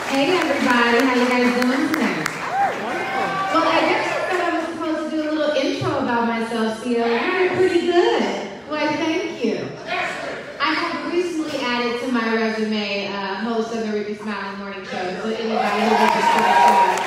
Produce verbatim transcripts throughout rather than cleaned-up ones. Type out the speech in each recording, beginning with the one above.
Hey everybody, how you guys doing tonight? Well, I guess I thought I was supposed to do a little intro about myself, C O. You're pretty good. Why, thank you. I have recently added to my resume uh, host of the Ricky Smiley Morning Show, so anybody who looks at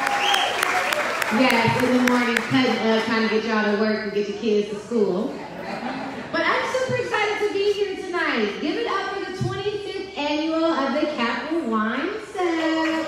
yes, in the morning, cut, uh, trying to get y'all to work and get your kids to school. But I'm super excited to be here tonight. Give it up for the twenty-fifth annual of the Capital Wine Set.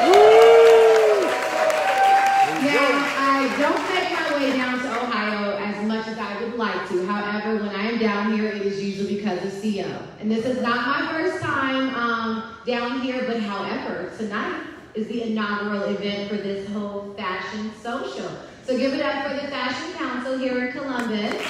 Now, I don't make my way down to Ohio as much as I would like to. However, when I am down here, it is usually because of C O. And this is not my first time um, down here, but however, tonight is the inaugural event for this whole fashion social. So give it up for the Fashion Council here in Columbus.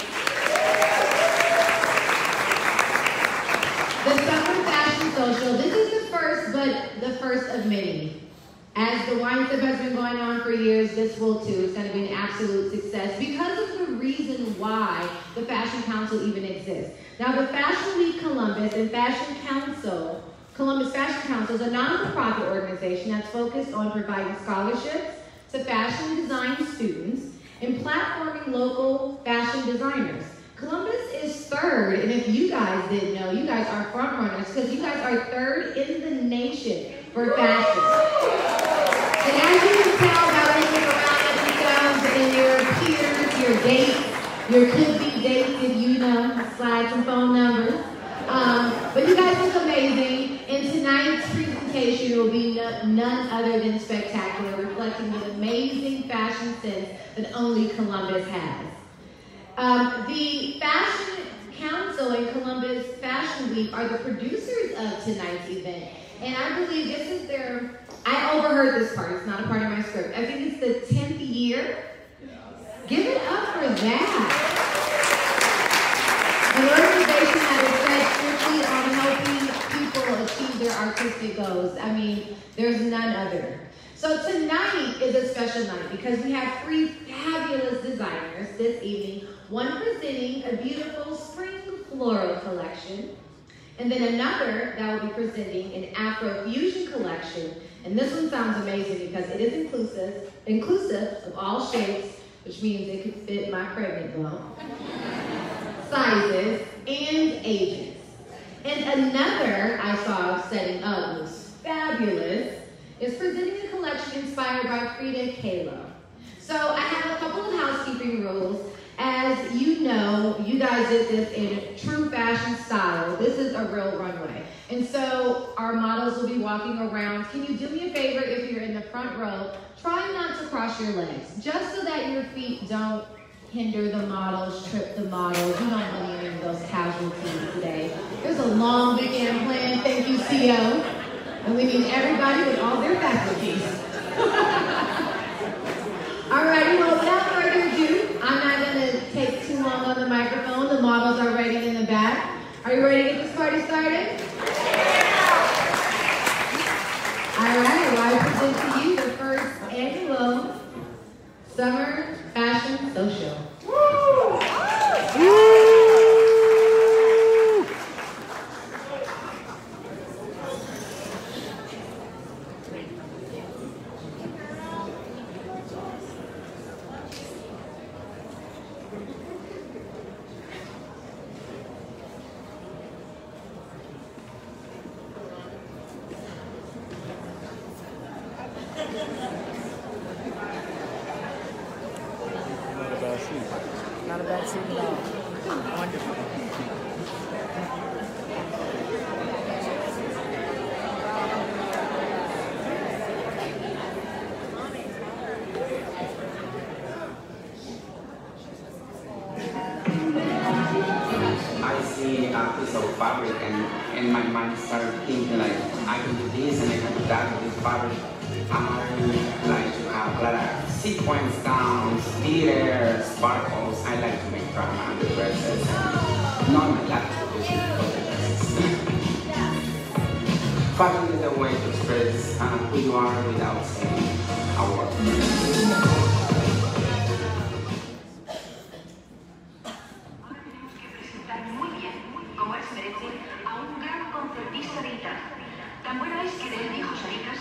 The Summer Fashion Social, this is the first, but the first of many. As the wine sip has been going on for years, this will too. It's going to be an absolute success because of the reason why the Fashion Council even exists. Now, the Fashion Week Columbus and Fashion Council, Columbus Fashion Council is a non-profit organization that's focused on providing scholarships to fashion design students and platforming local fashion designers. Columbus is third, and if you guys didn't know, you guys are front runners because you guys are third in the nation for fashion. And as you can tell by looking around at yourselves and your peers, your dates, your could-be dates, if you know, slide some phone numbers. Um, but you guys look amazing, and tonight's presentation will be no, none other than spectacular, reflecting the amazing fashion sense that only Columbus has. Um, the Fashion Council and Columbus Fashion Week are the producers of tonight's event, and I believe this is their, I overheard this part, it's not a part of my script, I think it's the tenth year. Give it up for that. An organization that is set strictly on helping people achieve their artistic goals. I mean, there's none other. So tonight is a special night because we have three fabulous designers this evening, one presenting a beautiful spring floral collection, and then another that will be presenting an Afro-fusion collection. And this one sounds amazing because it is inclusive, inclusive of all shapes, which means it could fit my pregnant bump, sizes, and ages. And another I saw setting up was fabulous, is presenting a collection inspired by Frida Kahlo. So I have a couple of housekeeping rules. As you know, you guys did this in true fashion style. This is a real runway. And so our models will be walking around. Can you do me a favor if you're in the front row? Try not to cross your legs, just so that your feet don't hinder the models, trip the models. You don't want any of those casualties today. There's a long weekend planned. Thank you, C O. And we need everybody with all their faculties. All righty, well, without further ado, I'm not going to take too long on the microphone. The models are ready in the back. Are you ready to get this party started? All right, well, I present to you the first annual Summer Fashion Social. Woo! Woo! Not a bad scene at all. Wonderful. I see a piece of fabric and, and my mind started thinking like, I can do this and I can do that with this fabric. I like to have a lot of sequence gowns, glitter, sparkles. I like to make drama on the dresses. Not my lap position for the dresses. Fashion is a way to express uh, who you are without saying a word. Tan buena es que de él dijo Salinas.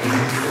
Thank you.